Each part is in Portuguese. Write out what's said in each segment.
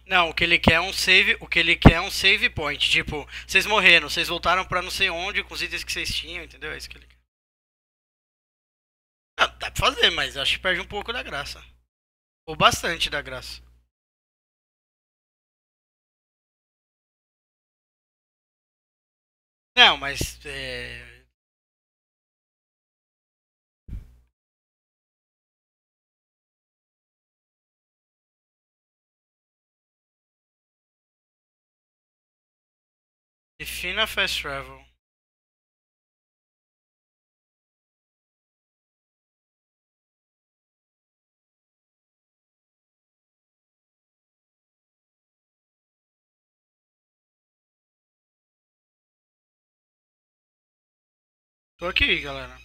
Não, o que ele quer é um save, o que ele quer é um save point. Tipo, vocês morreram, vocês voltaram pra não sei onde com os itens que vocês tinham, entendeu? É isso que ele quer. Não, dá pra fazer, mas acho que perde um pouco da graça. Ou bastante da graça. Não, mas defina fast travel. Tô aqui, galera.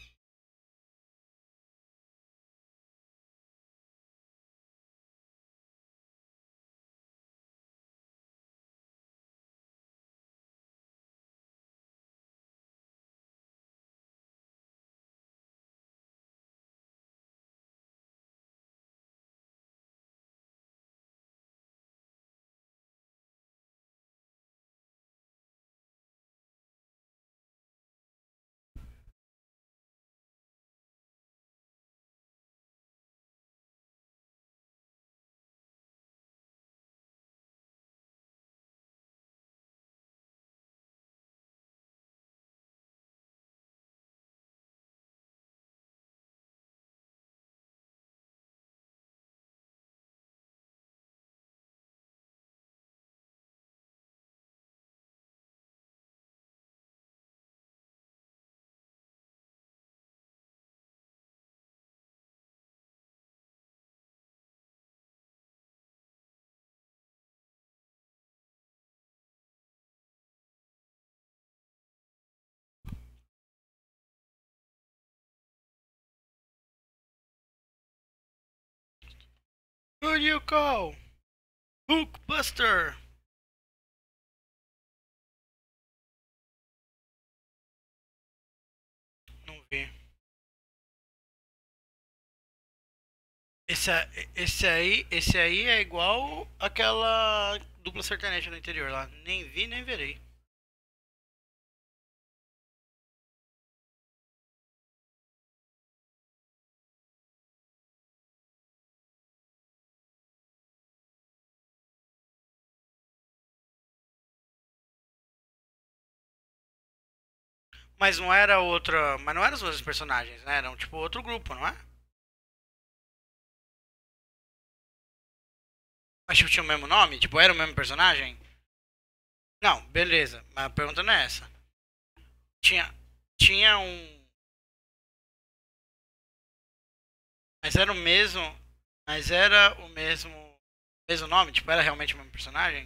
Who do you call? Hookbuster. Não vi. Esse aí é igual aquela dupla sertaneja no interior lá. Nem vi, nem verei. Mas não era outra. Mas não eram os mesmos personagens, né? Eram tipo outro grupo, não é? Mas tipo, tinha o mesmo nome? Tipo, era o mesmo personagem? Não, beleza. Mas a pergunta não é essa. Tinha. Tinha um. Mas era o mesmo. Mas era o mesmo. Mesmo nome? Tipo, era realmente o mesmo personagem?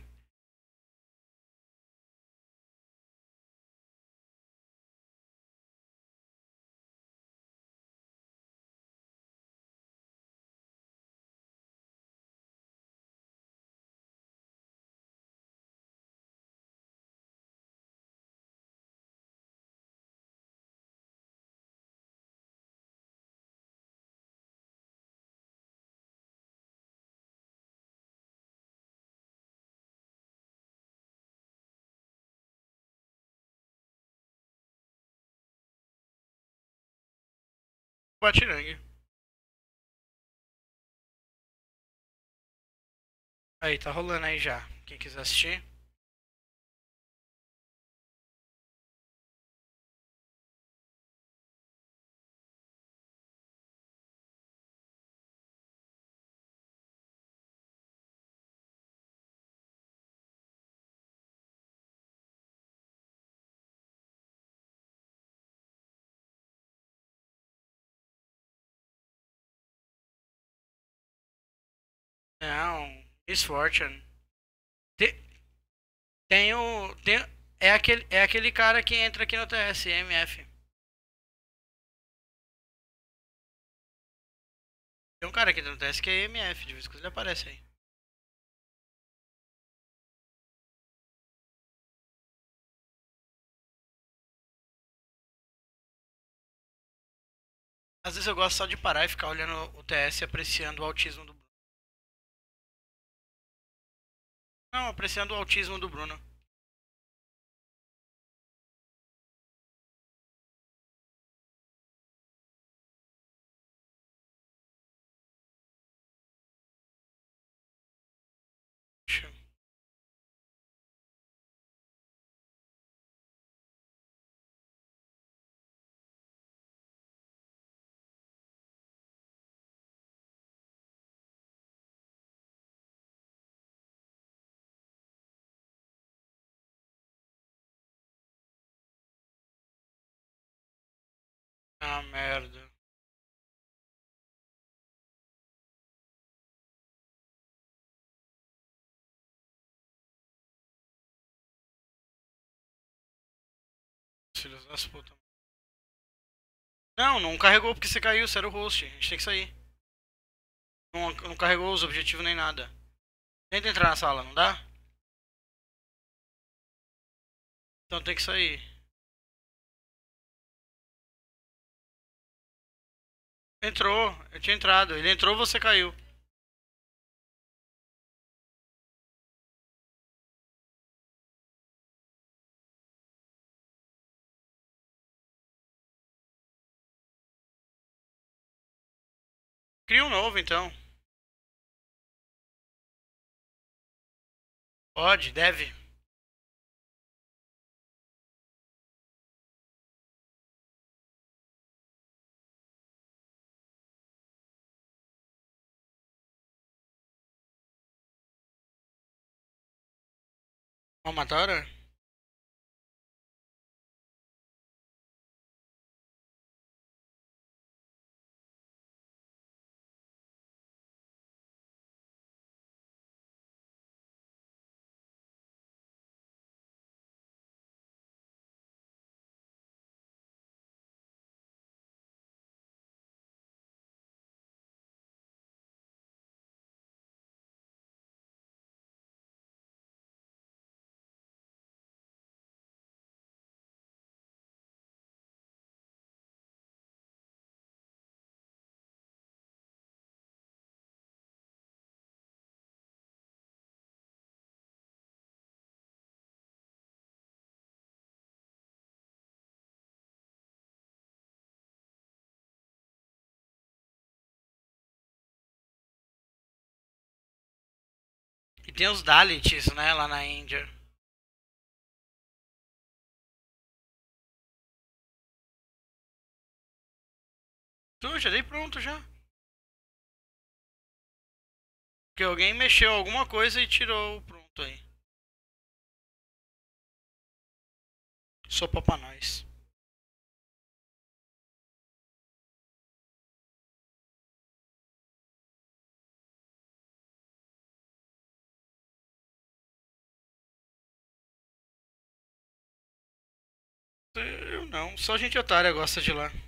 Batirangue. Aí, tá rolando aí já. Quem quiser assistir. Não. Miss Fortune. Te- Tem o. É aquele cara que entra aqui no TS, MF. Tem um cara aqui no TS que é MF, de vez em quando ele aparece aí. Às vezes eu gosto só de parar e ficar olhando o TS e apreciando o autismo do. Não, apreciando o autismo do Bruno. Ah, merda. Filhos das putas. Não, não carregou porque você caiu, você era o host. A gente tem que sair. Não, não carregou os objetivos nem nada. Tenta entrar na sala, não dá? Então tem que sair. Entrou, eu tinha entrado. Ele entrou, você caiu. Cria um novo então. Pode, deve. Uma matar? E tem os Dalits, né, lá na Índia. Tu, já dei pronto já. Porque alguém mexeu alguma coisa e tirou o pronto aí. Sopa pra nós. Eu não, só gente otária gosta de lá.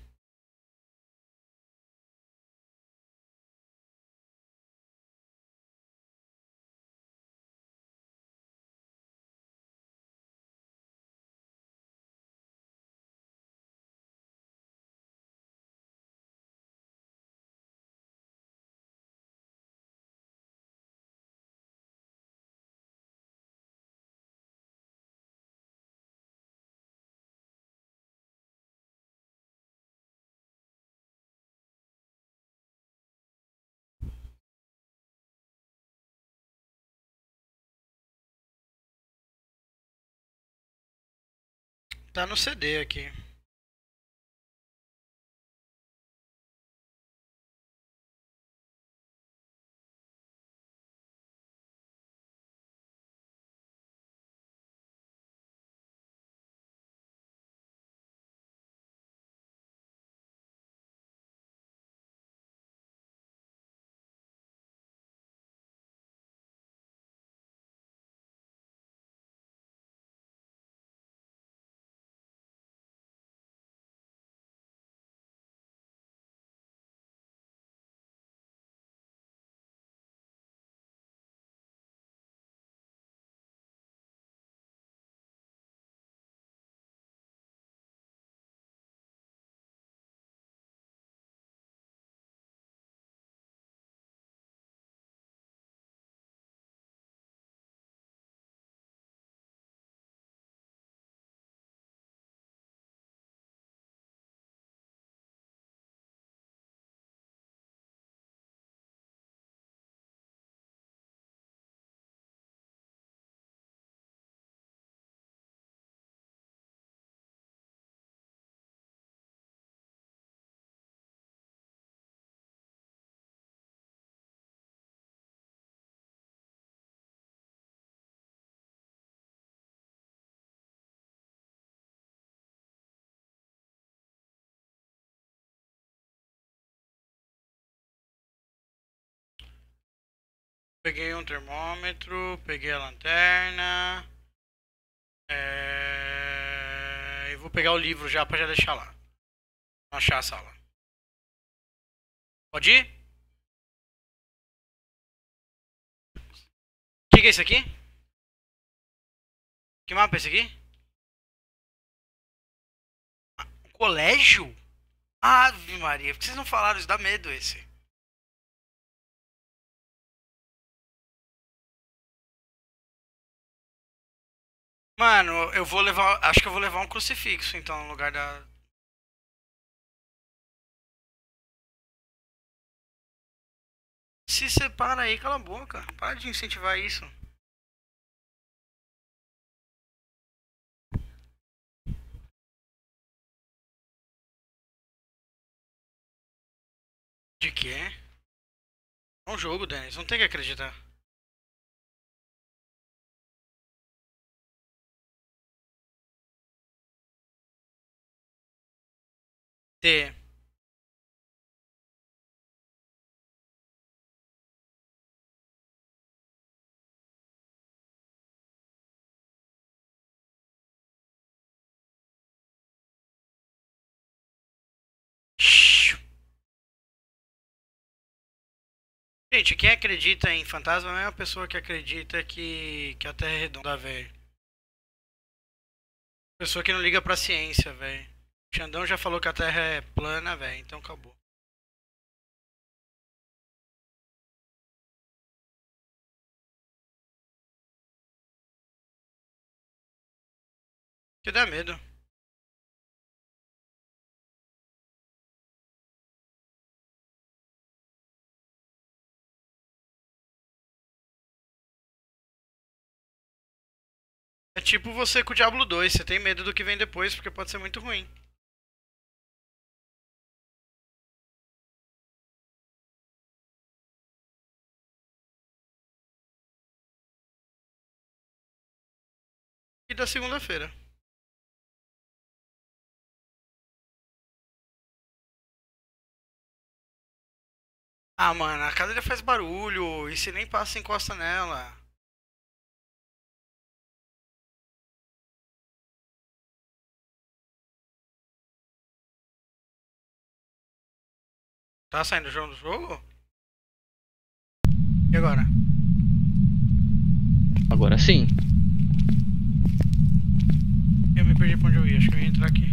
Tá no CD aqui. Peguei um termômetro, peguei a lanterna. Eu vou pegar o livro já pra já deixar lá. Não achar a sala. Pode ir? O que é esse aqui? Que mapa é esse aqui? Um colégio? Ave Maria, por que vocês não falaram? Isso dá medo esse. Mano, eu vou levar. Acho que eu vou levar um crucifixo então no lugar da. Se separa aí, cala a boca. Para de incentivar isso. De quê? É um jogo, Dennis. Não tem que acreditar. T. Gente, quem acredita em fantasma é a mesma pessoa que acredita que a Terra é redonda, velho. Pessoa que não liga pra ciência, velho. Xandão já falou que a Terra é plana, velho, então acabou. Que dá medo. É tipo você com o Diablo 2, você tem medo do que vem depois porque pode ser muito ruim. E da segunda-feira. Ah, mano, a cadeira faz barulho e se nem passa, encosta nela. Tá saindo o jogo do jogo? E agora? Agora sim. Eu me perdi pra onde eu ia, acho que eu ia entrar aqui.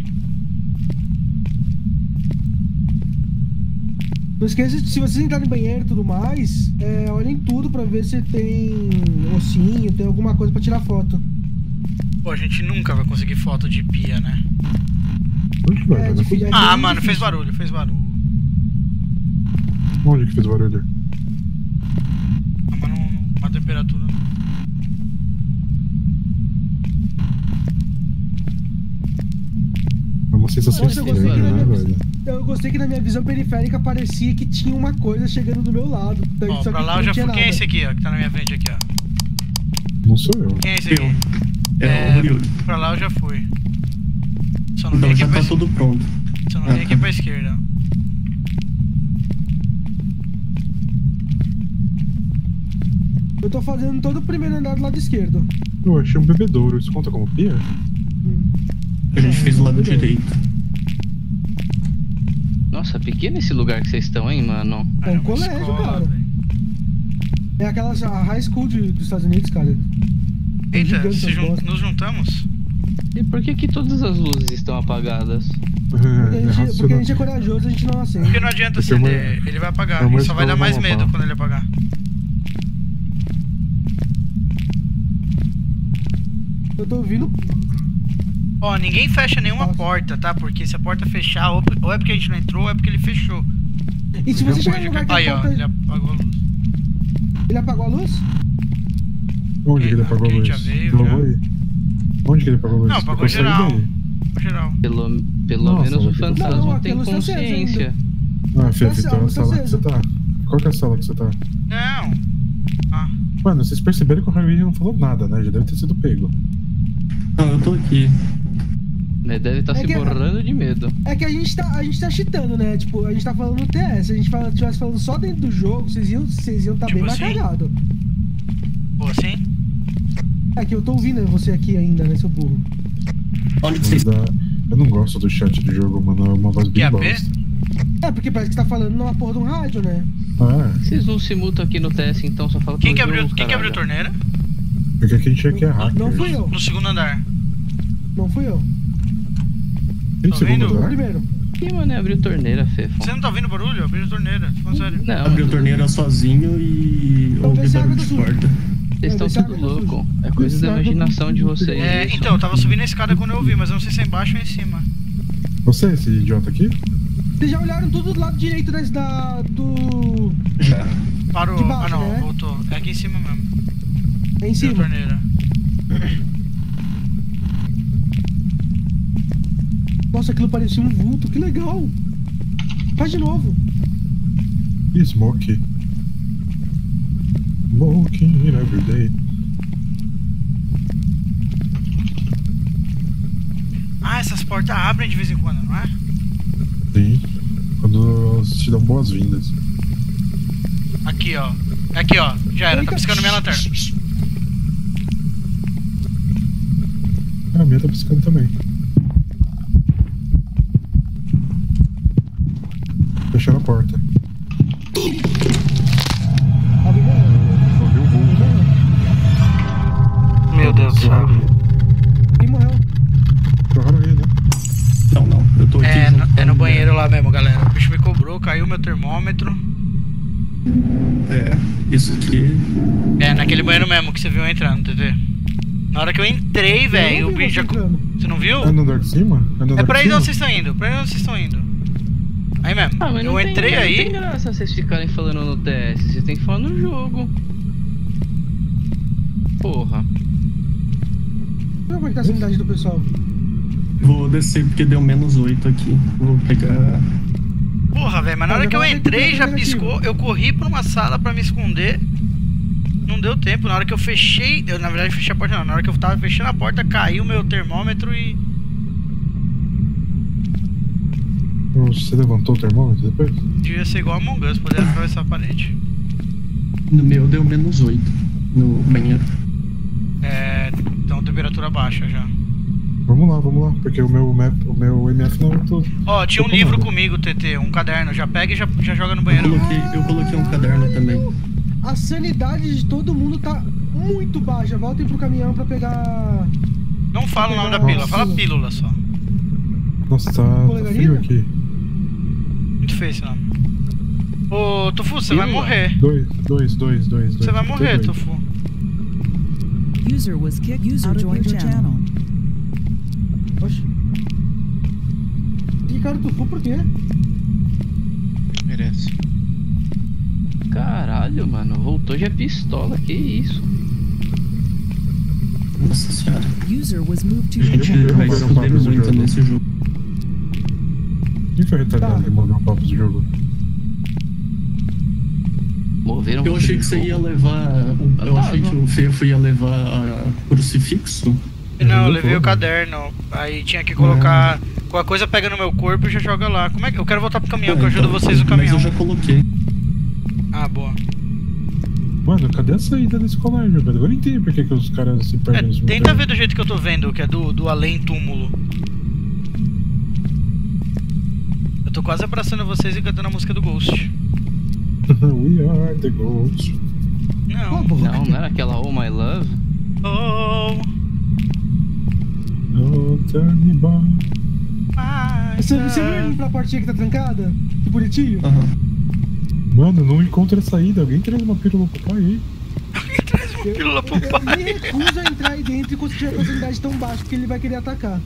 Não esqueça, se vocês entrarem no banheiro e tudo mais, olhem tudo pra ver se tem ossinho, tem alguma coisa pra tirar foto. Pô, a gente nunca vai conseguir foto de pia, né? Onde que vai? Difícil, Ah, mano, difícil. fez barulho, fez barulho. Onde que fez barulho? Ah, mas não, uma temperatura. É uma sensação Nossa, eu estranha, gostei que né, na velho? Eu gostei que na minha visão periférica parecia que tinha uma coisa chegando do meu lado. Ó, Só pra que lá eu não já tinha fui. Quem é nada. esse aqui, ó? Que tá na minha frente aqui, ó. Não sou eu. Quem é esse aqui? É o Murilo. Pra lá eu já fui. Só não vim Então aqui já pra tá tudo pronto. Só não vim aqui pra esquerda. Eu tô fazendo todo o primeiro andar do lado esquerdo. Eu achei um bebedouro. Isso conta como pia? A gente fez o lado direito. Nossa, pequeno esse lugar que vocês estão, hein, mano? É um uma colégio, escola, cara. velho. É aquela a high school dos Estados Unidos, cara. Eita, Gigante essas bostas. nos juntamos? E por que todas as luzes estão apagadas? Porque a gente é racional. corajoso, a gente não acende. Porque não adianta Porque é uma- acender, ele vai apagar. é uma E só vai dar escola mais no medo mapa. quando ele apagar. Eu tô ouvindo. Ó, ninguém fecha nenhuma Nossa. porta, tá? Porque se a porta fechar, ou é porque a gente não entrou, ou é porque ele fechou. E se você chegar no lugar que Aí, a ó, porta... ele apagou a luz. Ele apagou a luz? Onde que ele apagou a Quem luz? já veio, Provou já. aí? Onde que ele apagou a luz? Não, apagou Eu saí geral. daí. No geral. Pelo Nossa, menos o mas que- fantasma Não, tem aquela luz tá acesa consciência. Ah, Fê, Tá então é a acesa, sala tá que você tá. Qual que é a sala que você tá? Não. Ah, Mano, vocês perceberam que o Harry não falou nada, né? Já deve ter sido pego. Não, eu tô aqui. Né, deve estar É se que- borrando de medo. É que a gente tá cheatando, né? Tipo, a gente tá falando no TS. Se a gente estivesse falando só dentro do jogo, vocês iam tá Tipo bem mais assim? cagados. boa assim? É que eu tô ouvindo você aqui ainda, né, seu burro? Onde que vocês Eu não gosto do chat do jogo, mano. É uma voz bem QAP? bosta. É, porque parece que você tá falando numa porra de um rádio, né? Ah, Vocês não se mutam aqui no TS, então só fala Quem que pelo abriu, jogo, quem que abriu a caralho. torneira? porque aqui a gente aqui é hacker. Não fui eu. No segundo andar. Não fui eu. Tem Tá segundo ouvindo? Foi o andar? primeiro. Quem, mano, abriu torneira, Fefo? Você não tá ouvindo barulho? Eu abri a torneira, tô falando sério. Não, abriu a torneira sozinho e Então ouvi vê se a barulho água de tá suja. porta. vocês estão Esse tudo água tá louco. suja. É coisa Esse da água tá imaginação de suja. vocês. É, isso. então, eu tava subindo a escada quando eu ouvi, mas eu não sei se é embaixo ou em cima. Você, esse idiota aqui? Vocês já olharam tudo do lado direito do... Já. Parou. De baixo, Ah não, né? voltou. É aqui em cima mesmo. É em Abriu a cima. torneira. Nossa, aquilo parecia um vulto, que legal. Faz de novo. Ih, Smoke. Smoking every day. Ah, essas portas abrem de vez em quando, não é? Sim. Quando elas te dão boas-vindas. Aqui, ó. Aqui, ó. Já era, tá piscando minha lanterna. Ah, a minha tá piscando também. Fecharam a porta. Alguém morreu. Ouviu o vulto. Meu Deus do céu. Quem morreu? Provaram aí, né? Não. Eu tô aqui. É, junto com é no a banheiro lá mesmo, galera. O bicho me cobrou, caiu meu termômetro. É, isso aqui. É, naquele banheiro mesmo que você viu eu entrando, TT. Na hora que eu entrei, velho, Eu o não vi bicho você já. entrando. Você não viu? É no andar de cima? É pra aí onde vocês estão indo, pra aí onde vocês estão indo. Aí mesmo. Ah, mas não Eu tem, entrei não aí. tem graça vocês ficarem falando no TS, vocês têm que falar no jogo. Porra. Deixa eu ver como é que tá a sanidade do pessoal. Vou descer porque deu -8 aqui. Vou pegar. Porra, velho, mas na Ah, hora já que eu tava entrei já negativo. piscou. Eu corri pra uma sala pra me esconder. Não deu tempo. Na hora que eu fechei. Eu na verdade fechei a porta não. Na hora que eu tava fechando a porta, caiu meu termômetro e. Você levantou o termômetro depois? Devia ser igual a Among Us, poder atravessar a parede. No meu deu -8 no banheiro. É. Então temperatura baixa já. Vamos lá, porque o meu MF não é todo. Ó, tinha um Tô livro tomando. comigo, TT, um caderno. Já pega e já joga no Eu banheiro. coloquei um caderno também. A sanidade de todo mundo tá muito baixa. Voltem pro caminhão pra pegar... Não fala o nome da pílula, fala pílula só. Nossa, tá Polegarina? frio aqui. Muito feio esse nome. Ô, Tofu, você vai Pílula? morrer. Dois. Você vai morrer, Dois. Tofu. User was kicked out of your channel. Oxi. E cara, tu foi por quê? Merece. Caralho, mano, voltou já pistola, que isso? Nossa senhora. User was moved to A your gente channel. vai Vamos se fazer um fuder papo de muito jogo. nesse jogo. Quem foi retardado Tá. de mandar um papo do jogo? Moveram Eu achei que você ia levar. Eu achei que o Fefo ia levar crucifixo. Não, eu Jogou levei o todo. caderno. Aí tinha que colocar. Qualquer coisa pega no meu corpo e já joga lá. Como é que. Eu quero voltar pro caminhão, que eu ajudo então, vocês no Mas caminhão. eu já coloquei. Ah, boa. Mano, cadê a saída desse colégio, velho? Eu não entendi por que os caras se É, perdem nesse tenta mundo. ver do jeito que eu tô vendo, que é do além túmulo. Eu tô quase abraçando vocês e cantando a música do Ghost. We are the ghosts. Não. Não era aquela Oh My Love? Oh, Oh, turn me back. my Você viu love. ali pra portinha que tá trancada? Que bonitinho. Aham. Mano, não encontra saída. Alguém traz uma pílula pro pai aí. Traz uma pílula pro Eu pai. me recuso a entrar aí dentro enquanto tiver com a sanidade tão baixa, porque ele vai querer atacar.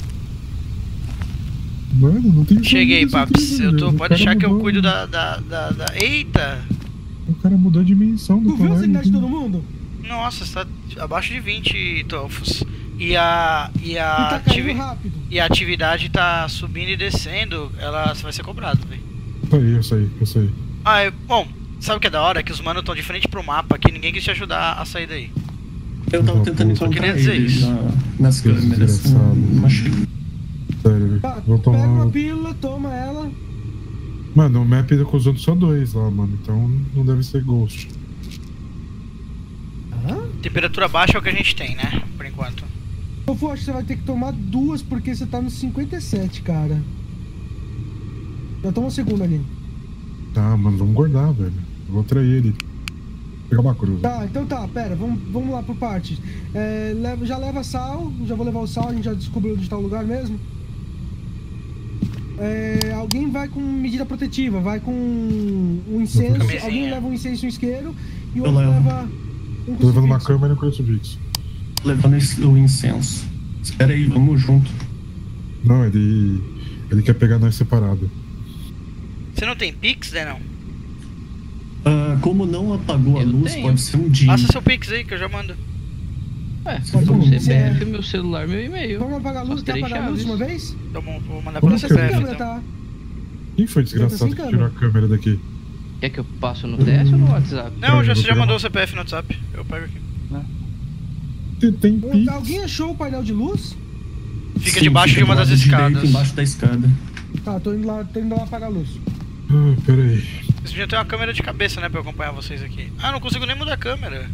Mano, não tem Cheguei, saída Paps. disso aqui, Eu velho. tô. O Pode cara deixar que eu mudou- cuido da. Eita! O cara mudou a dimensão do Tu viu a colégio. sanidade de todo mundo? Nossa, está abaixo de 20 tofos. E a. Ele tá caindo rápido. E a atividade tá subindo e descendo, você vai ser cobrado, velho. Eu sei. Ah, bom, sabe o que é da hora? É que os manos estão de frente pro mapa, que ninguém quis te ajudar a sair daí. Eu tava tentando Só queria encontrar dizer ele isso. nas câmeras. Desgraçado. Não achei. Sério, velho. Tá, Vou pega uma tomar. pílula, toma ela. Mano, o map tá usando só 2 lá, mano. Então não deve ser Ghost. Hã? Temperatura baixa é o que a gente tem, né? Por enquanto. Fofo, acho que você vai ter que tomar 2 porque você tá no 57, cara. Já toma um segundo ali. Tá, mano, vamos guardar, velho. Eu vou trair ele. Pegar uma cruz. Tá, então tá, pera, vamos lá por partes. Já leva sal, já vou levar o sal, a gente já descobriu onde tá o lugar mesmo. Alguém vai com medida protetiva, vai com um incenso, Camisinha. alguém leva um incenso e um isqueiro e o Eu outro levo. leva um Tô levando uma crucifixo. câmera e um crucifixo. Levando o incenso. Espera aí, vamos junto. Não, ele quer pegar nós separado. Você não tem Pix, né, não? Como não apagou a Eu luz, tenho. pode ser um dia. Passa seu Pix aí que eu já mando. Ué, Pode meu ser. CPF, meu celular, meu e-mail. Vamos apagar a luz, Só quer três apagar a luz de chaves. uma vez? Então vou mandar Como pela que eu- CPF, Câmera, então. tá? Quem foi desgraçado sem que câmera. tirou a câmera daqui? Quer que eu passe no teste ou no WhatsApp? Não, Peraí, você vou já pegar mandou uma- o CPF no WhatsApp. Eu pego aqui. Tem Pix. Alguém achou o painel de luz? Fica Sim, debaixo de fica uma do das lado direito, escadas. embaixo da escada. Tá, tô indo lá apagar a luz. Pera aí. Vocês deviam ter uma câmera de cabeça, né, pra eu acompanhar vocês aqui. Ah, não consigo nem mudar a câmera.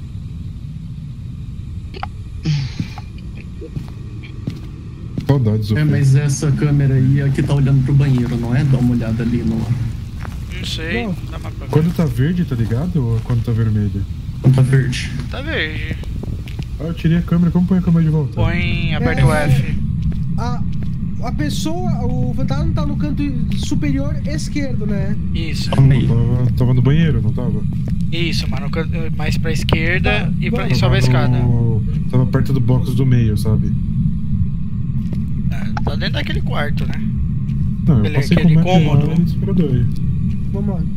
Saudades, Zofia. Mas essa câmera aí é que tá olhando pro banheiro, não é? Dá uma olhada ali no. Não sei. Não. Dá uma pra ver. Quando tá verde, tá ligado? Ou quando tá vermelho? Ponta verde. Tá verde. Ah, eu tirei a câmera. Como põe a câmera de volta? Põe, aperta o F. A pessoa, o fantasma tá no canto superior esquerdo, né? Isso. Calma aí. Tava no banheiro, não tava? Isso, mano. Mais pra esquerda Tá, e sobe a escada. Tava perto do box do meio, sabe? Ah, tá dentro daquele quarto, né? Não, eu Aquele- passei com aquele o map cômodo. lá e disparador aí. Vamos lá.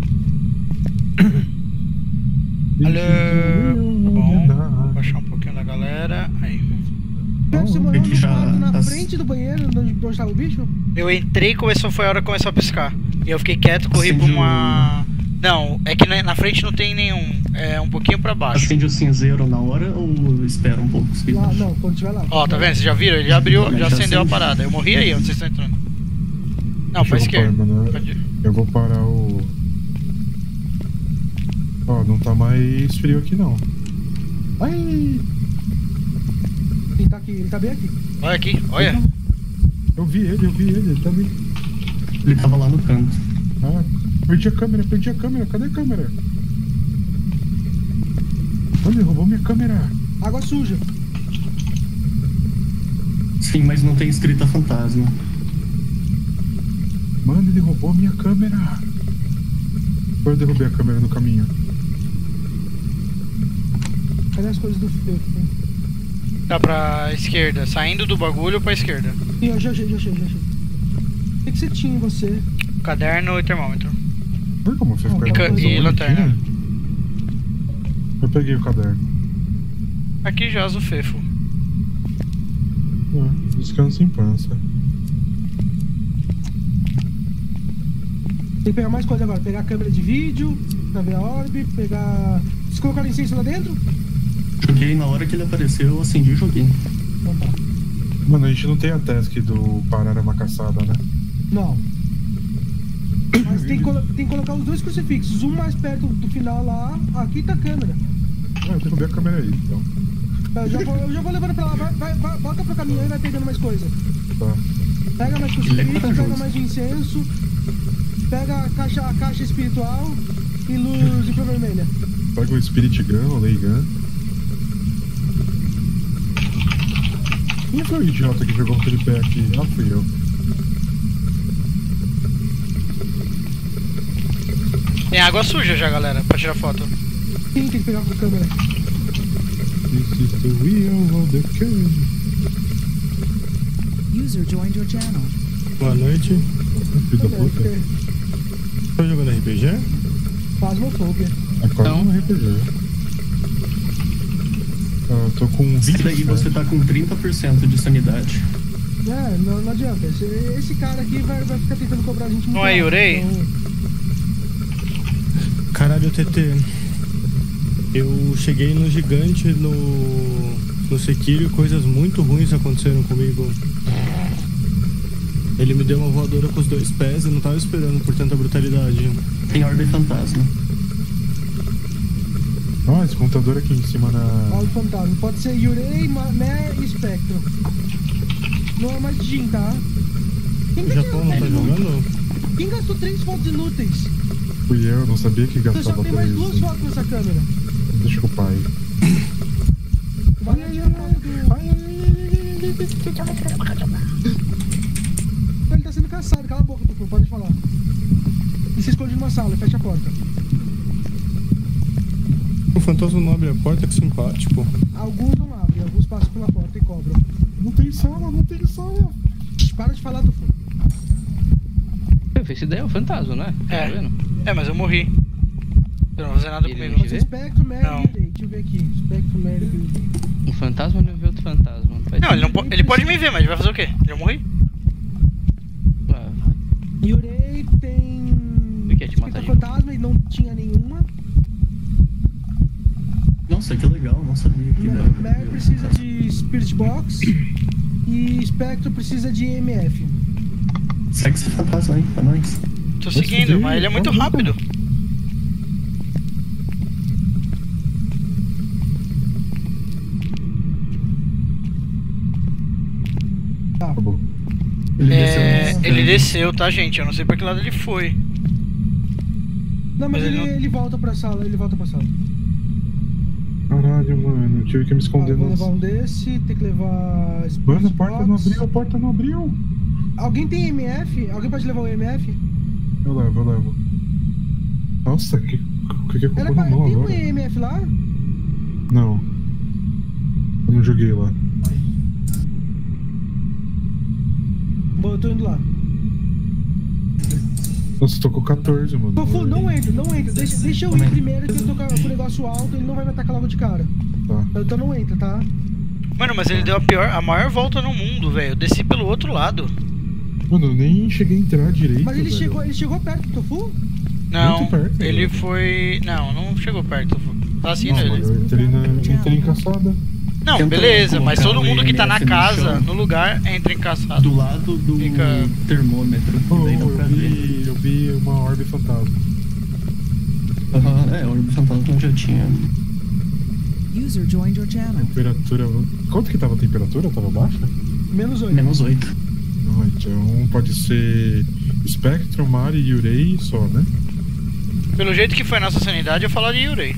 Alô? Tá bom. Vou baixar um pouquinho da galera. Aí. Você morreu que no já quarto na tá- frente do banheiro, onde tava o bicho? Eu entrei e foi a hora que começou a piscar. E eu fiquei quieto, corri pra Acende uma. Não, é que na frente não tem nenhum. É um pouquinho pra baixo. Acende o cinzeiro na hora ou espera um pouco? Lá, não, quando tiver lá. Ó, tá vendo? Vocês já viram? Ele já abriu, Mas já já acendeu a acende. parada. Eu morri aí onde vocês estão entrando. Não, pra Deixa eu esquerda. parar, mano. Pode ir. Eu vou parar o. Ó, não tá mais frio aqui não. Ai! Ele tá bem aqui. Olha aqui, olha. Eu vi ele, ele tá ali. Ele tava lá no canto. Ah, perdi a câmera, cadê a câmera? Olha, ele roubou minha câmera. Água suja. Sim, mas não tem escrita fantasma. Mano, ele roubou minha câmera. Eu derrubei a câmera no caminho. Cadê as coisas do Fefo? Tá pra esquerda. Saindo do bagulho pra esquerda. Ih, eu já achei. O que você tinha em você? Caderno e termômetro. Por como você E ficar e lanterna. Eu peguei o caderno. Aqui já o Fefo. Descanso em pança. Tem que pegar mais coisa agora. Pegar a câmera de vídeo, pra ver a orbe, pegar... Vocês colocaram incenso lá dentro? Joguei na hora que ele apareceu, eu acendi e joguei. Então tá. Mano, a gente não tem a task do parar uma caçada, né? Não. Mas tem que colocar os dois crucifixos. Um mais perto do final lá. Aqui tá a câmera. Ah, eu derrubei a câmera aí, então. Eu já vou levando pra lá. Vai, bota pro caminhão e vai pegando mais coisa. Tá. Pega mais Ele é crucifixo, pega corajoso. mais incenso. Pega a caixa espiritual e luz infravermelha. Pega o Spirit Gun, o Lay Gun. Quem foi o idiota que jogou um tripé aqui? Ah, fui eu. Tem água suja já, galera, pra tirar foto. Sim, tem que pegar com a câmera. This is the wheel of the cage. User joined your channel. Boa noite. Filho da puta. Tô jogando RPG? Phasmophobia. É quase Não. um RPG. Ah, eu tô com 20. Esse daí você tá com 30% de sanidade. Não adianta. Esse cara aqui vai ficar tentando cobrar a gente muito. Não é alto, Yurei? então- Caralho, TT. Eu cheguei no gigante no Sekiro e coisas muito ruins aconteceram comigo. Ele me deu uma voadora com os 2 pés e não tava esperando por tanta brutalidade. Tem ordem fantasma. Ó, esse computador aqui em cima na... Ó, o fantasma. Pode ser Yurei, Mer e Spectro. Não é mais Jin, tá? O Japão não tá jogando? Quem gastou 3 fotos inúteis? Fui eu, não sabia que Você só gastava tem mais 2 3. fotos nessa câmera. Deixa com o pai. Vai aí, ele tá sendo caçado, cala a boca, Tufu, pode falar. E se esconde numa sala e fecha a porta. O fantasma não abre a porta, que simpático. Alguns não abrem, alguns passam pela porta e cobram. Não tem sala, não tem sala. Para de falar, Tufu. Esse daí é o fantasma, né? É. Tá vendo? É, mas eu morri. Eu não vou fazer nada Ele comigo. não Pode ser Spectro, Mer Não. e Yurei. Deixa eu ver aqui. Spectro, Mer e Yurei. Um fantasma não vê outro fantasma. Faz Não, ele, não sentido. ele pode me ver, mas ele vai fazer o quê? Eu morri? Ah, Yurei tem... Ele quer te matar de fantasma e não tinha nenhuma. Nossa, que legal, não sabia que dava. Mer precisa de Spirit Box e Spectro precisa de EMF. Segue esse fantasma aí pra nós. Tô seguindo, mas ele é muito rápido. Acabou. Ele Ele desceu, tá, gente? Eu não sei pra que lado ele foi. Não, mas Mas ele ele volta pra sala, ele volta pra sala. Caralho, mano, eu tive que me esconder Vou nas... levar um desse, tem que levar... Mano, a Spirit porta não Box. abriu, a porta não abriu. Alguém tem EMF? Alguém pode levar o EMF? Eu levo. Nossa, que Era cocô pra... na mão Tem um agora. EMF lá? Não. Eu não joguei lá. Bom, eu tô indo lá. Nossa, eu tô com 14, mano. Tofu, não entra. Deixa eu ir primeiro que eu tô com o negócio alto, ele não vai me atacar logo de cara. Tá. Então não entra, tá? Mano, mas ele deu a maior volta no mundo, velho. Eu desci pelo outro lado. Mano, eu nem cheguei a entrar direito, Mas ele velho. chegou perto do Tofu? Não, Muito perto, ele velho. foi... Não chegou perto. Tá assim, Não, né? mano, eu entrei em caçada. Não, Tenta beleza, mas colocar todo mundo o que tá na EMF no casa, chão. no lugar, entra em caçado. Do lado do Fica- termômetro. Oh, Daí dá pra ver. eu vi uma orbe fantasma. O orbe fantasma já tinha. User joined your channel. Temperatura... Quanto que tava a temperatura? Tava baixa? -8. -8. Não, então pode ser Spectrum, Mari e Yurei só, né? Pelo jeito que foi a nossa sanidade, eu falaria Yurei.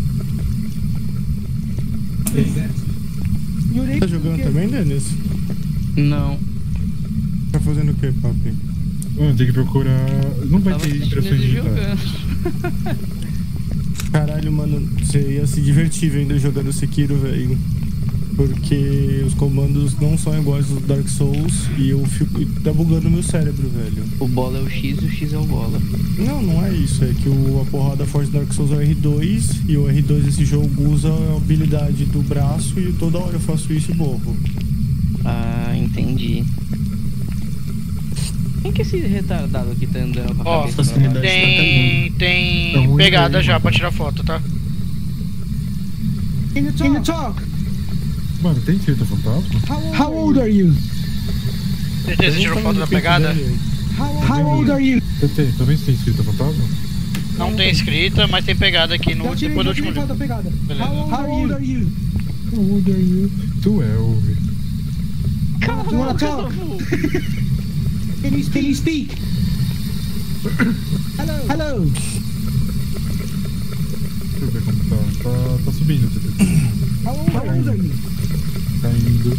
Yurei Tá jogando também, Denis? não. Tá fazendo o que, papi? Mano, tem que procurar... Não vai Tava ter assistindo impressões ele digitais. jogando. Caralho, mano, você ia se divertir vendo jogando Sekiro, velho. Porque os comandos não são iguais aos Dark Souls e eu fico... tá bugando meu cérebro, velho. O bola é o X e o X é o bola. Não é isso. É que a porrada forte do Dark Souls é o R2 e o R2 desse jogo usa a habilidade do braço e toda hora eu faço isso e borro. Ah, entendi. Quem que é esse retardado aqui tá andando com a Ó, cabeça essa pra baixo? sanidade- Tem É um pegada Yurei, já mano. pra tirar foto, tá? Can you talk? Mano, tem escrito fantasma? How old are you? Certeza, tirou foto da pegada? How old are you? TT, tá vendo se tem escrito fantasma? Não tem escrita, mas tem pegada aqui no, Já tirei, depois do já último tirei foto livro. da pegada. Beleza. How old are you? How old are you? 12. You wanna talk? Can you speak? Hello. Deixa eu ver como tá. Tá subindo, TT. How old are you? Tá indo.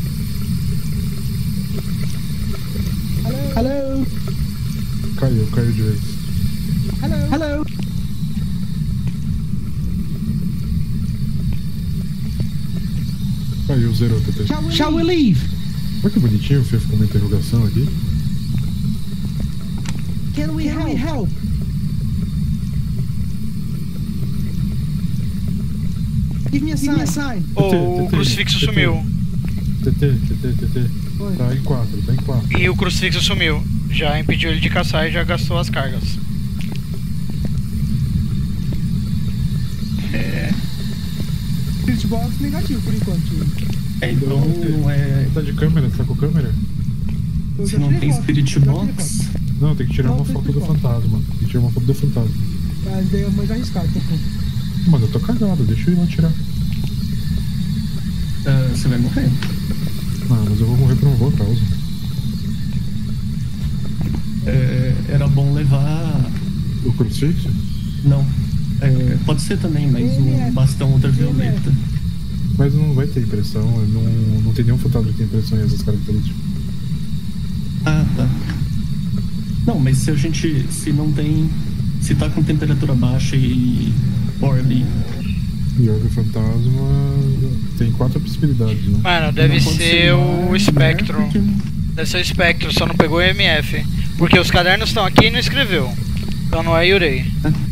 Hello. Caiu de vez. Hello. Caiu, zerou, TT. Shall we leave? Olha que bonitinho o Fê ficou uma interrogação aqui. Can we help? Give me a sign. O crucifixo TT. sumiu. TT. Oi. Tá em 4. E o crucifixo sumiu. Já impediu ele de caçar e já gastou as cargas. Spirit Box negativo por enquanto. Então não é. Tá de câmera? Tá com câmera? Eu Se já não tirei tem foto, Spirit já tirei Box. foto. Não, tem que tirar Não, uma tem foto do foto. fantasma. Tem que tirar uma foto do fantasma. Mas daí é mais arriscado. Tá? Mano, eu tô cagado, deixa eu ir lá tirar. Você vai morrer. Ah, mas eu vou morrer por uma boa causa. Era bom levar... O crucifixo? Não. Pode ser também, mas um bastão ultravioleta. Mas não vai ter impressão, não tem nenhum fantasma que tem impressão e essas características. Ah, tá. Não, mas se não tem... Se tá com temperatura baixa e orbe... E orbe fantasma tem 4 possibilidades, né? Mano, deve Não pode ser o mar, Spectrum. porque- Deve ser o Spectrum, só não pegou o MF. Porque os cadernos estão aqui e não escreveu. Então não é Yurei.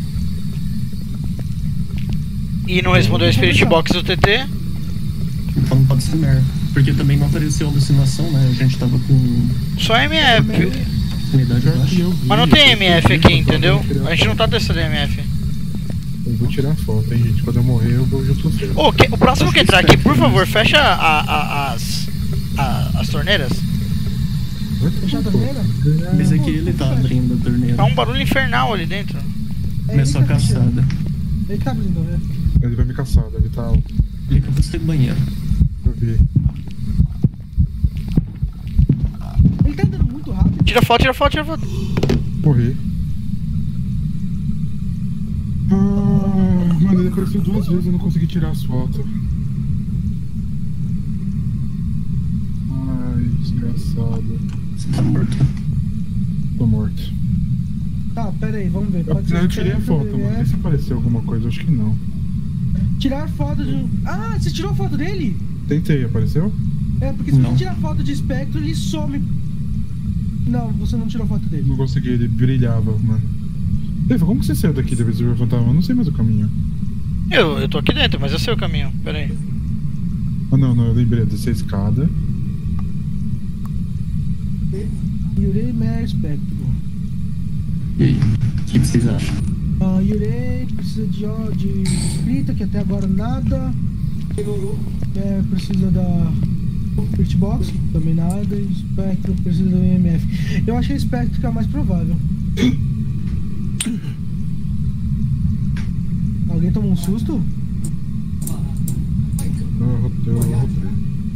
E não respondeu o Spirit Box do TT. Então não pode ser mer. Porque também não apareceu alucinação, né? A gente tava com Só MF. unidade Pior que baixa. eu vi, Mas não tem eu MF vi aqui, fantasma, entendeu? eu vou tirar A gente não tá testando MF. Eu vou tirar foto, hein, gente. Quando eu morrer, eu vou junto com você. Ô, o próximo que entrar aqui, por favor, fecha as torneiras. Fechar a torneira? Mas aqui ele tá abrindo a torneira. Tá um barulho infernal ali dentro. Começou a caçada. Ele tá abrindo, né? Ele vai me caçar, deve estar. Clica pra você banheiro. Eu vi. Ele tá andando muito rápido. Tira foto, tira foto, tira foto. Morri. Mano, ele apareceu 2 vezes e eu não consegui tirar as fotos. Ai, desgraçado. Você tá morto. Tô morto. Tá, pera aí, vamos ver. Pode Eu tirei a que foto, ele mano. é. Vê se apareceu alguma coisa, acho que não. Tirar foto de um... Ah, você tirou foto dele? Tentei, apareceu? É, porque se Não. você tirar foto de espectro, ele some. Não, você não tirou foto dele. Não consegui, ele brilhava, mano. Eva, como que você saiu daqui depois de ver o fantasma? Eu não sei mais o caminho. Eu tô aqui dentro, mas eu sei o caminho. Pera aí. Ah, não, eu lembrei. Descer a escada. Yurei Mer Spectro. E aí? O que vocês acham? Yurei precisa de escrita, que até agora nada. Precisa da Spirit Box, também nada. E Spectro precisa do EMF. Eu acho que a Spectro que é a mais provável. Alguém tomou um susto? Eu rotei.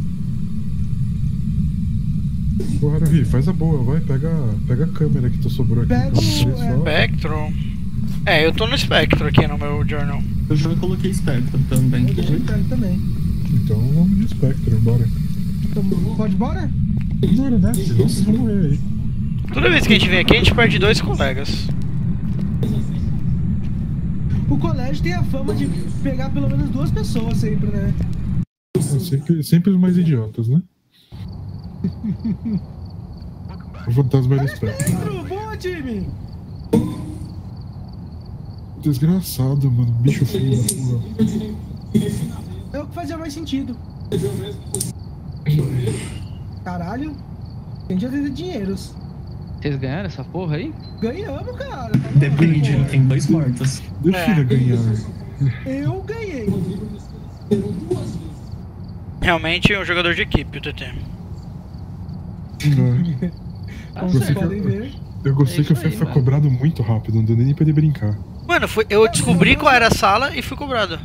Porra, Haruhi, faz a boa, vai, pega a câmera que tu sobrou aqui. Pega então, o- três fotos. Spectrum. Eu tô no Spectrum aqui no meu journal. Eu já coloquei espectro também. Eu deixei pego também. Então vamos de Spectrum, bora. Então, pode bora? Bora, né? Vocês vão morrer aí. Toda vez que a gente vem aqui, a gente perde 2 colegas. O colégio tem a fama de pegar pelo menos 2 pessoas sempre, né? Sempre os mais idiotas, né? O fantasma era Spectrum. Pedro, boa, time! Desgraçado, mano. Bicho feio da porra. É o que fazia mais sentido. Caralho, a gente já tem dinheiros. Vocês ganharam essa porra aí? Ganhamos, cara. Tá louco, Depende, pô. tem 2 mortos. Deixa ele ganhar. Eu ganhei. Realmente é um jogador de equipe, o TT. Como vocês podem ver. Eu gostei que o isso aí, Fê foi mano. cobrado muito rápido, não deu nem pra ele brincar. Mano, eu descobri qual era a sala e fui cobrado.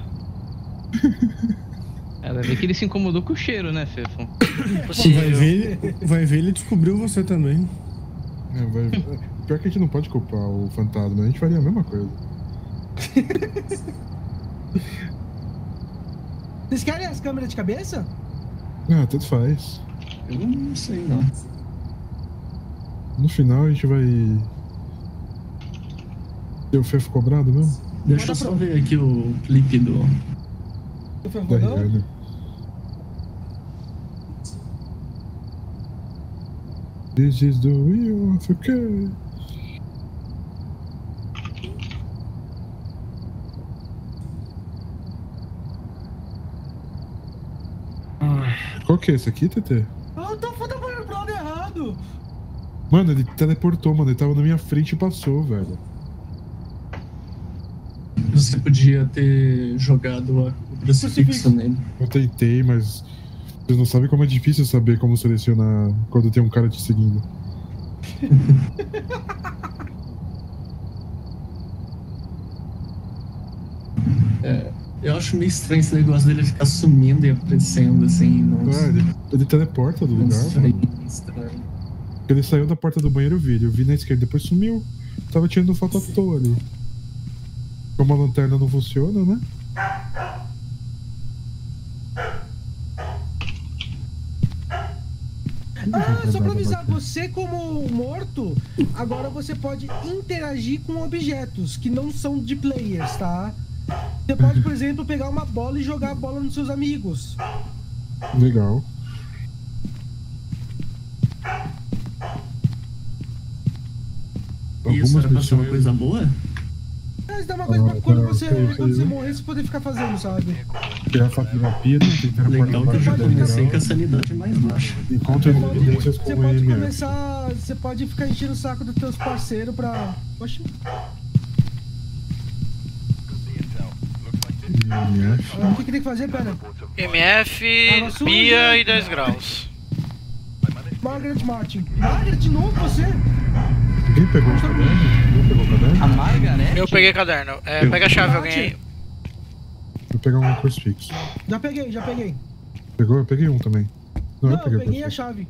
Vai ver que ele se incomodou com o cheiro, né, Fefo? Vai ver, ele descobriu você também. Pior que a gente não pode culpar o fantasma, a gente faria a mesma coisa. Vocês querem as câmeras de cabeça? Ah, tanto faz. Eu não sei, não. No final a gente vai. Ter o Fefo cobrado mesmo? Deixa eu só ver aqui o clipe do... Eu falei, Da não? Rihanna. This is the wheel of a car. Qual que é esse aqui, TT? Eu tô fotografando pro lado errado. Mano, ele teleportou, mano. Ele tava na minha frente e passou, velho. Você podia ter jogado o crucifixo nele. Eu tentei, mas vocês não sabem como é difícil saber como selecionar quando tem um cara te seguindo. Eu acho meio estranho esse negócio dele ficar sumindo e aparecendo assim. Ele teleporta do lugar, mano. Estranho. Ele saiu da porta do banheiro, eu vi na esquerda, depois sumiu. Tava tirando foto à toa ali. Como a lanterna não funciona, né? Só pra avisar, você como morto, agora você pode interagir com objetos que não são de players, tá? Você pode, por exemplo, pegar uma bola e jogar a bola nos seus amigos. Legal. Isso era pra ser uma coisa boa? Mas dá uma coisa pra quando você morrer, você poder ficar fazendo, sabe? Tirar foto de vampiro, tem que Legal que eu já comecei com a sanidade mais baixa. Encontra evidências Você como pode EMF. começar. Você pode ficar enchendo o saco dos teus parceiros pra. Poxa. EMF. O que tem que fazer, pera? MF, Bia e 10 graus. Margaret Martin. Margaret, de novo você? Ninguém pegou o caderno? Ninguém pegou o caderno? A Margareth? Eu peguei caderno. Pega a chave, alguém aí. Vou pegar um crucifixo. Já peguei. Pegou? Eu peguei um também. Não, Não, eu peguei eu peguei o a crucifixo. chave.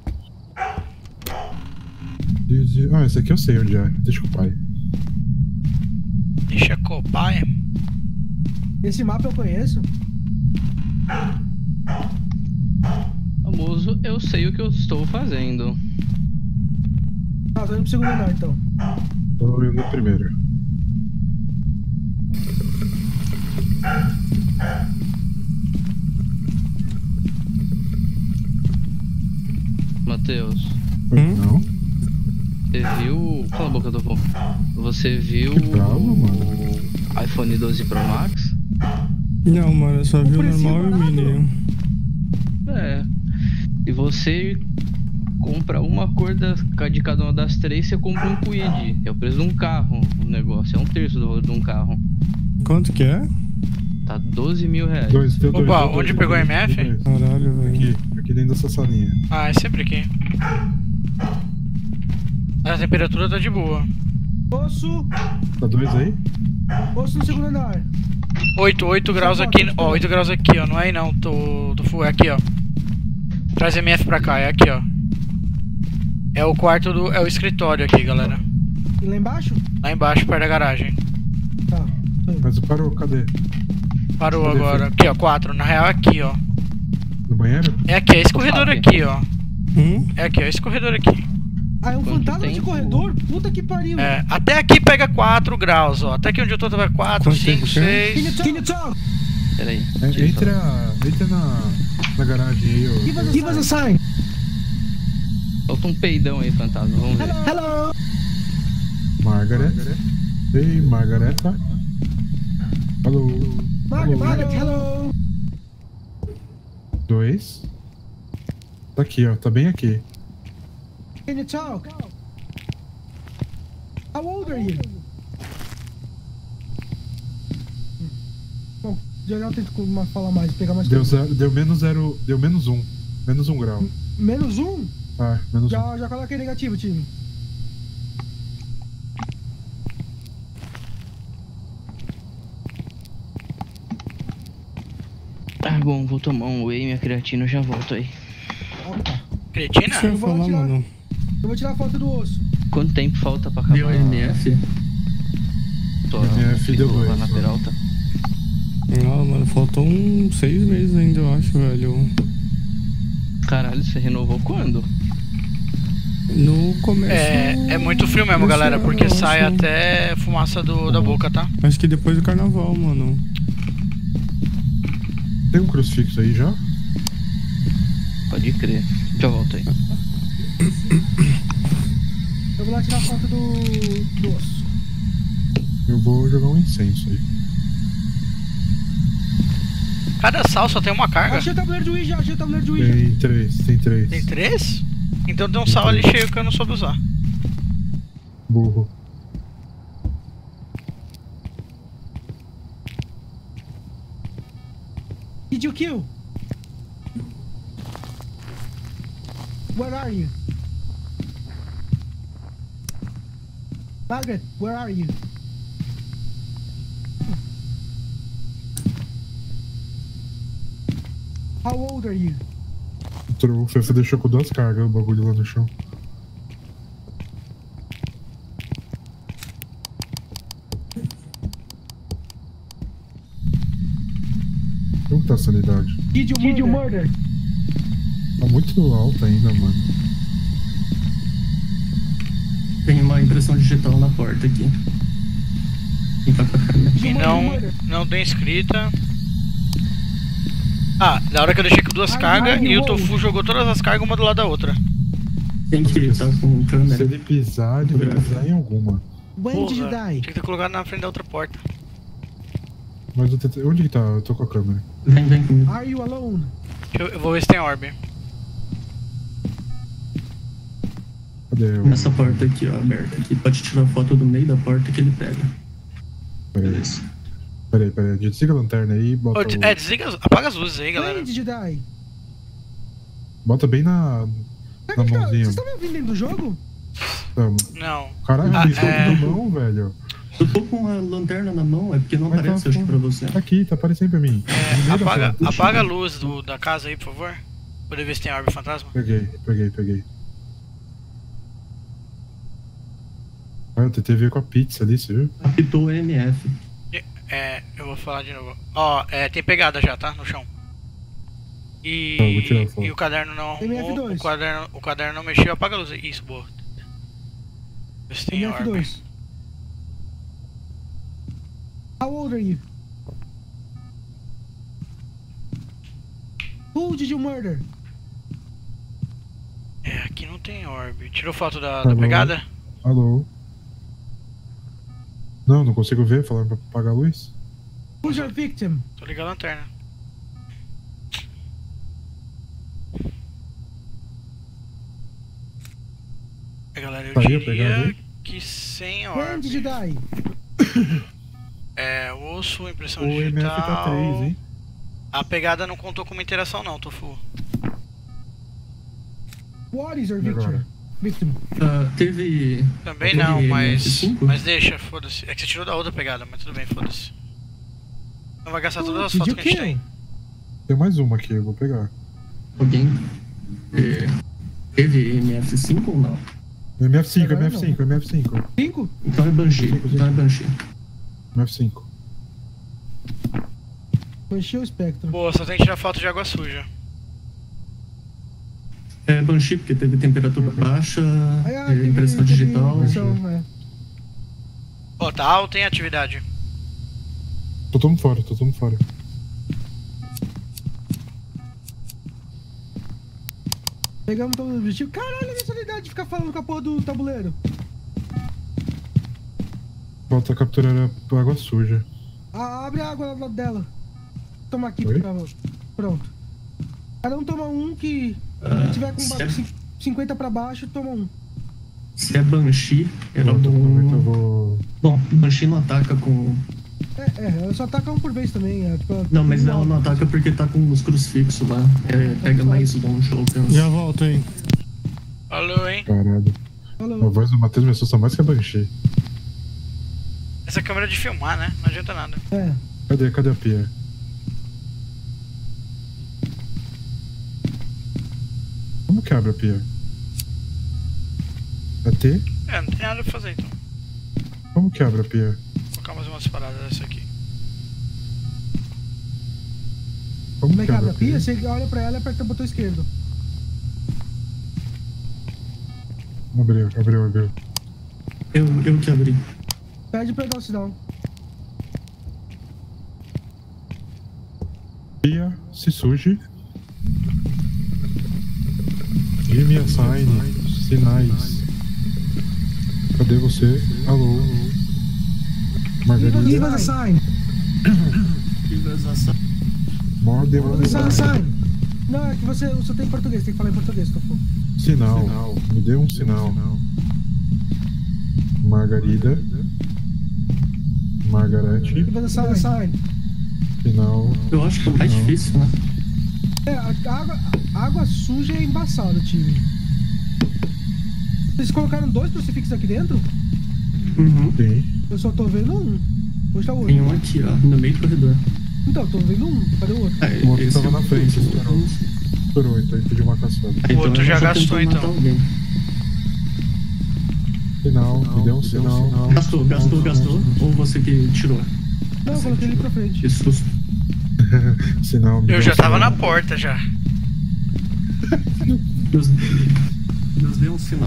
Ah, esse aqui eu sei onde é. Deixa com o pai. Deixa com o pai. Esse mapa eu conheço. Famoso, eu sei o que eu estou fazendo. Ah, tô indo pro segundo andar então. Tô indo primeiro. Matheus, Não? você viu. Cala a boca, Topo. Você viu Que bravo, o iPhone 12 Pro Max? Não, mano, eu só vi o precinho normal e o barato. mini. É. E você compra uma cor de cada uma das três, você compra um Quid. É o preço de um carro o negócio. É um terço do valor de um carro. Quanto que é? Tá 12 mil reais. Deu Opa, deu onde dois, pegou deu MF? dois. Caralho, velho. Aqui dentro dessa salinha. Ah, é sempre aqui. A temperatura tá de boa. Osso. Tá 2 aí? Osso no segundo andar. 8 graus aqui. Ó, 8 graus aqui, ó. Não é aí não. Tô full. É aqui, ó. Traz MF pra cá, é aqui, ó. É o quarto do. É o escritório aqui, galera. E lá embaixo? Lá embaixo, perto da garagem. Tá. Tô indo. Mas parou, cadê? Parou Cadê, agora. filho? Aqui, ó. 4. Na real, é aqui, ó. No banheiro? É aqui, é esse corredor Fábio. aqui, ó. Hum? É aqui, ó. Esse corredor aqui. Ah, é um Quanto fantasma de tempo? corredor? Puta que pariu. É, até aqui pega 4 graus, ó. Até aqui onde eu tô tava 4, Quanto 5, tempo que é? 6. Can you talk? Peraí. Entra na garagem aí, ó. Give us a sign. Solta um peidão aí, fantasma. Vamos ver. Hello. Margaret. Ei, Margareta. Alô. Margaret, hello. 2. Tá aqui, ó. Tá bem aqui. Can you talk? How old are you? Bom, já eu tento falar mais, pegar mais Deu coisa. zero, deu menos 0. Deu menos 1. Menos 1 grau. Menos um? Ah, menos 1. Já coloquei negativo, time. Ah, bom, vou tomar um whey, minha creatina, eu já volto aí. Opa. Cretina? Deixa eu vou falar, tirar- mano. Eu vou tirar a foto do osso. Quanto tempo falta pra Deu acabar? MF? Tô MF deu lá dois, na só. Peralta. Não, mano, faltou uns 6 meses ainda, eu acho, velho. Caralho, você renovou quando? No começo. É muito frio mesmo, desse galera, ano, porque eu sai acho. até fumaça da boca, tá? Acho que depois do carnaval, mano. Tem um crucifixo aí já? Pode crer. Já volto aí. Eu vou lá tirar a foto do osso. Eu vou jogar um incenso aí. Cada sal só tem uma carga. Achei o tabuleiro de Ouija, achei o tabuleiro de Ouija. Tem 3, tem 3. Tem 3? Então tem um sal ali cheio que eu não soube usar. Burro. Did you kill? Where are you? Margaret, where are you? How old are you? O Fefe deixou com 2 cargas o bagulho lá no chão. Como tá a sanidade? Did you murder? Tá muito alto ainda, mano. Tem uma impressão digital na porta aqui. Quem tá com a câmera? E não tem escrita. Ah, na hora que eu deixei com 2 cargas e o Tofu jogou todas as cargas uma do lado da outra. Tem que estar com Se câmera. ele pisar, ele vai pisar em alguma. When did you Porra, die? tinha que ter colocado na frente da outra porta. Mas onde que tá? Eu tô com a câmera. Vem comigo. Are you alone? Eu vou ver se tem orbe. Cadê eu? Nessa porta aqui, ó, aberta aqui. Pode tirar foto do meio da porta que ele pega. Peraí. Desliga a lanterna aí e bota. Desliga, apaga as luzes aí, galera. When did you die? Bota bem na mãozinha. Vocês estão me ouvindo dentro do jogo? Então, Não. caralho, pisou na mão, velho. Eu tô com a lanterna na mão, é porque não Mas aparece, tá, acho que pra você. Tá aqui, tá aparecendo pra mim. No meio da porta. Apaga a luz da casa aí, por favor. Poder ver se tem orbe fantasma. Peguei. Ah, eu tentei ver com a pizza ali, você viu? Apitou o MF. Eu vou falar de novo. Ó, tem pegada já, tá? No chão. Tá, eu vou tirar a foto. E o caderno não arrumou. MF2. O caderno não mexeu, apaga a luz aí. Isso, boa. Vê se tem orbe. MF2. How old are you? Who did you murder? Aqui não tem orbe. Tirou foto da Alô? pegada? Alô? Não consigo ver, falando pra apagar a luz. Who's your victim? Tô ligando a lanterna. Galera, eu Saiu a pegada diria aí? que sem When did you orbe. die? Osso, impressão O MF tá digital. 3, hein? A pegada não contou como interação não, Tofu. What is your E agora? victim? Teve. Também Teve não, mas MF5? deixa, foda-se. É que você tirou da outra pegada, mas tudo bem, foda-se. Não vai gastar todas as Did fotos you que a gente kill? tem. Tem mais uma aqui, eu vou pegar. Alguém. Teve MF5 ou não? MF5, Agora MF5. 5? Então é Banshee. MF5. Encheu o espectro. Pô, só tem que tirar foto de água suja. É Banshee, porque teve temperatura baixa, impressão teve digital. impressão, é. Ó, tá alta em atividade. Tô todo mundo fora. Pegamos todo o objetivo. Caralho, a minha sanidade de ficar falando com a porra do tabuleiro. Falta capturar a água suja. Abre a água lá do lado dela. Toma aqui, Oi? por favor. Pronto. Cada um toma um que tiver com certo. 50 pra baixo, toma um. Se é Banshee, era Pronto, aproveita, eu bom. vou. Bom, Banshee não ataca com. Ela só ataca um por vez também. Tipo, Não, mas ela não ataca porque tá com os crucifixos lá. Pega mais long tokens. Já volto, hein? Falou, hein? Caralho. A Falou. voz do Matheus me assusta mais que a Banshee. Essa câmera é de filmar, né? Não adianta nada. É. Cadê a pia? Como que abre a pia? É T? Não tem nada pra fazer então. Como que abre a pia? Vou colocar mais umas paradas dessa aqui. Como é que abre a pia? Você olha pra ela e aperta o botão esquerdo. Abriu. Eu que abri. Pede pra dar o sinal. Pia, se suje. Give me a sign. Sinais. Cadê você? Alô? Give Margarida? us a sign. More than Give us a sign. Não, é que você tem português, tem que falar em português, Tofu. Sinal. Me dê um sinal. Margarida. Margarete. Give us a sign. Sinal. Eu acho que é mais difícil, né? A água suja é embaçada, time. Vocês colocaram 2 crucifixos aqui dentro? Uhum. Sim. Eu só tô vendo um. Onde tá o Tem outro? um aqui, ó, no meio do corredor. Então, tô vendo um. Cadê o outro? O outro tava na frente, esperou, então ele pediu uma caçada. O outro já gastou, então. Sinal, me deu um sinal. Gastou. Ou você que tirou? Não, eu coloquei ele pra frente. Que susto. Sinal, me deu Eu já um tava sinal. na porta já. Deus deu um sinal.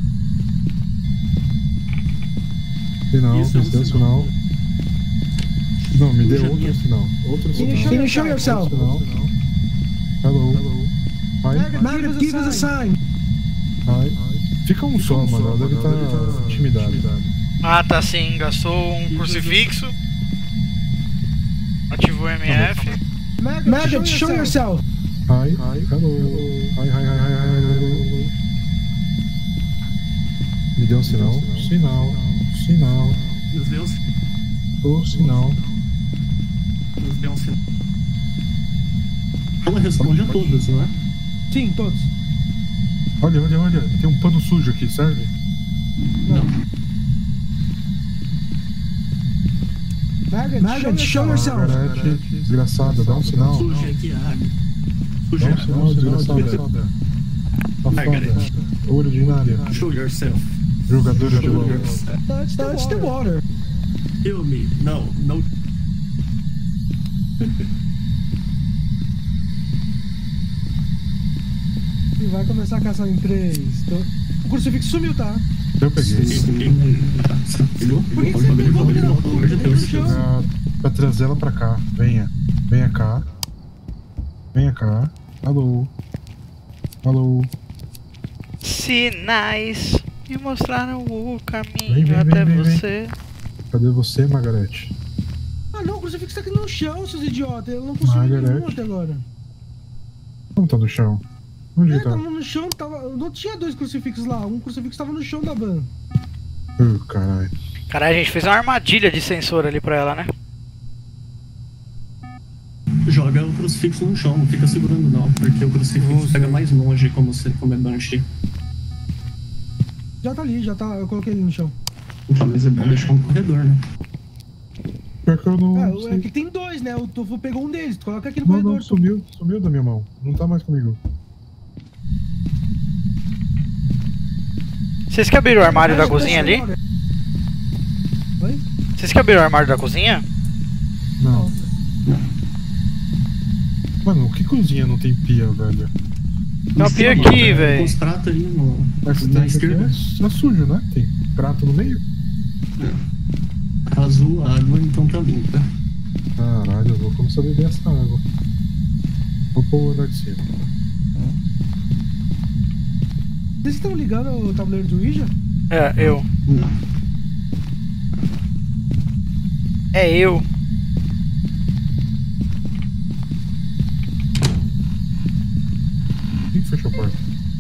Sinal, Isso é um me deu sinal. sinal. Não, me deu Puxa, outro minha- sinal. Outro sinal. Can you show yourself? Outro sinal. Hello. Hi. Maggot, give us a sign. Hi. Fica um só, mano. Ela deve estar intimidada. Ah, tá sim. Gastou um crucifixo. Ativou o MF. Maggot, show yourself. Hi. Hello. Hi. Me deu um sinal. Sinal. Deus deu um sinal. O sinal. Deus deu um sinal. Ela responde a todas, não é? Sim, todos. Olha. Tem um pano sujo aqui, serve? Não. Maggot, show yourself. Margarete, desgraçada, dá um sinal. Suja aqui a água. Dá Suja um sinal, desgraçada. Margarete. Safada. Ordinária. Show yourself. Jogadora de LOL. Touch the water. Kill me. Não. E vai começar a caçar em 3. O crucifixo sumiu, tá? Eu peguei. Pegou? Por que você pegou? Pelo amor de Deus. Pra trazer ela pra cá. Venha cá. Alô. Sinais me mostraram o caminho Vem, até vem. você. Cadê você, Margarete? Ah não, o crucifixo tá aqui no chão, seus idiotas. Ele não conseguiu nenhum até agora. Como tá no chão? Onde tá? Tava no chão, não tinha 2 crucifixos lá. Um crucifixo tava no chão da van. Caralho. Caralho, a gente fez uma armadilha de sensor ali pra ela, né? Joga o crucifixo no chão, não fica segurando não, porque o crucifixo pega mais longe como é Banshee. Já tá ali, eu coloquei ele no chão. Então, mas é bom deixar um corredor, né? Pior que eu não. É que tem 2, né? O Tofu pegou um deles, tu coloca aqui no Não, corredor. sumiu da minha mão. Não tá mais comigo. Vocês que abriram o armário da cozinha ali? Oi? Vocês que abriram o armário da cozinha? Não. Mano, que cozinha não tem pia, velho? Tem uma pia aqui, velho. Com os pratos ali no, Essa na aqui esquerda. é sujo, né? Tem prato no meio. Azul, a água então tá limpa. Caralho, eu vou começar a beber essa água. Vou pôr o andar de cima. Vocês estão ligando o tabuleiro do Ouija? É, eu. Não. É eu. Quem que fechou a porta?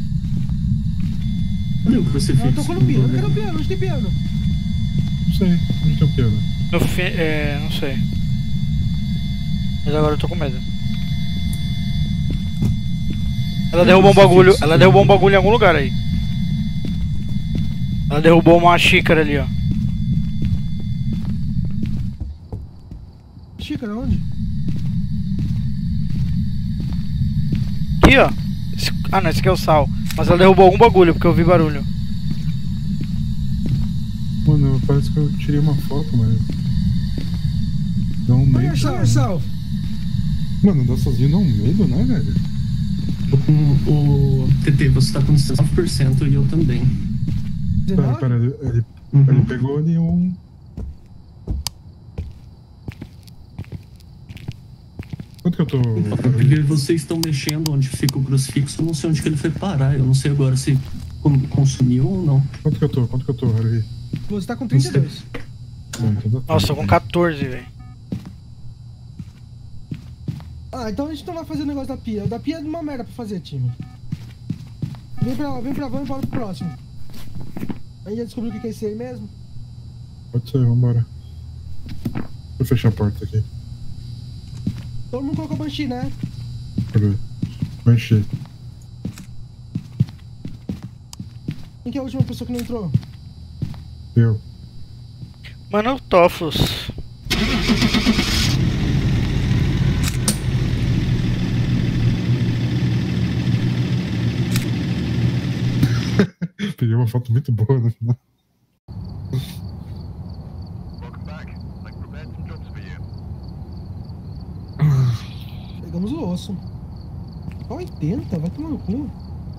Cadê o crucifixo? Eu tô no piano. Cadê o piano? Onde tem piano? Não sei. Onde tem o piano? Não sei. Mas agora eu tô com medo. Ela derrubou um bagulho em algum lugar aí. Ela derrubou uma xícara ali, ó. Xícara, onde? Aqui, ó. Ah, não, esse aqui é o sal. Mas ela derrubou algum bagulho, porque eu vi barulho. Mano, parece que eu tirei uma foto, mas. Dá um medo. Yourself. Mano, andar sozinho dá um medo, né, velho? O TT, você tá com 19% e eu também. Pera, ele pegou ali um. Quanto que eu tô. Porque vocês estão mexendo onde fica o crucifixo, eu não sei onde que ele foi parar. Eu não sei agora se consumiu ou não. Quanto que eu tô, Harry? Você tá com 32. Nossa, tô com 14, velho. Ah, então a gente não vai fazer o negócio da pia. O da pia é uma merda pra fazer, time. Vem pra van e bora pro próximo. A gente já descobriu o que é esse aí mesmo? Pode ser, vambora. Deixa eu fechar a porta aqui. Todo mundo colocou Banshee, né? Cadê? Vai encher. Quem que é a última pessoa que não entrou? Eu. Mano, Tofos. Tirei uma foto muito boa no final. Pegamos o osso. Só 80? Vai tomar no cu.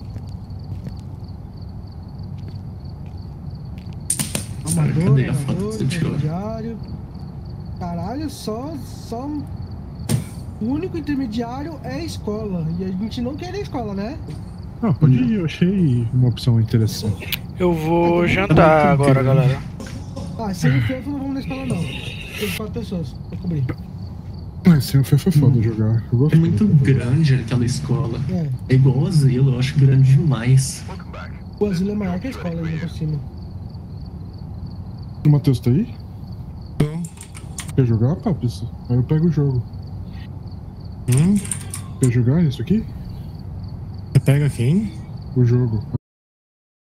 Amador, Cadê a foto amador, que você tirou? intermediário. Caralho, só. O único intermediário é a escola. E a gente não quer a escola, né? Ah, pode ir, eu achei uma opção interessante. Eu vou jantar agora, galera. Ah, sem o Fefo não vamos na escola, não. Tem 4 pessoas pra cobrir. Sim, foi foda jogar. Eu gosto É muito grande aquela escola. É. É igual o asilo, eu acho grande demais. O asilo é maior que a escola ainda por cima. O Matheus tá aí? Não. Quer jogar, Papis? Aí eu pego o jogo. Quer jogar isso aqui? Você pega quem? O jogo.